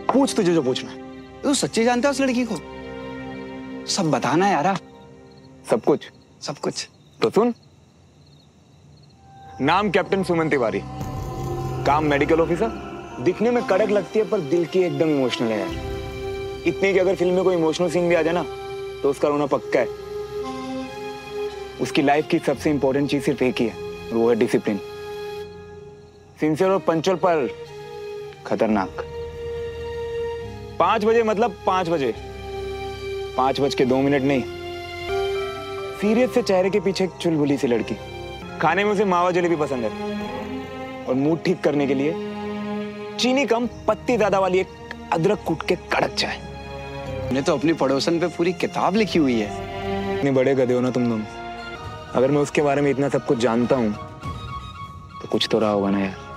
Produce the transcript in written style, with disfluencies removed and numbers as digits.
पूछ तुझे जो पूछना है। तू सच्ची जानता है उस लड़की को? सब बताना यार। सब कुछ? सब कुछ। तो सुन, नाम कैप्टन सुमन तिवारी, काम मेडिकल ऑफिसर। दिखने में कड़क लगती है पर दिल की एकदम इमोशनल है यार। इतने कि अगर फिल्म में कोई इमोशनल सीन भी आ जाए ना तो उसका रोना पक्का है। उसकी लाइफ की सबसे इंपॉर्टेंट चीज सिर्फ एक ही है, वो है डिसिप्लिन। सिंसियर और पंचुअल पर खतरनाक। 5 बजे मतलब 5 बजे, 5:02 नहीं। सीरियस से चेहरे के पीछे एक चुलबुली सी लड़की। खाने में उसे मावा जलेबी पसंद है और मूड ठीक करने के लिए चीनी कम पत्ती ज्यादा वाली एक अदरक कूट के कड़क चाय। ने तो अपनी पड़ोसन पे पूरी किताब लिखी हुई है। इतने बड़े गधे हो ना तुम दोनों। अगर मैं उसके बारे में इतना सब कुछ जानता हूं तो कुछ तो रहा होगा ना यार।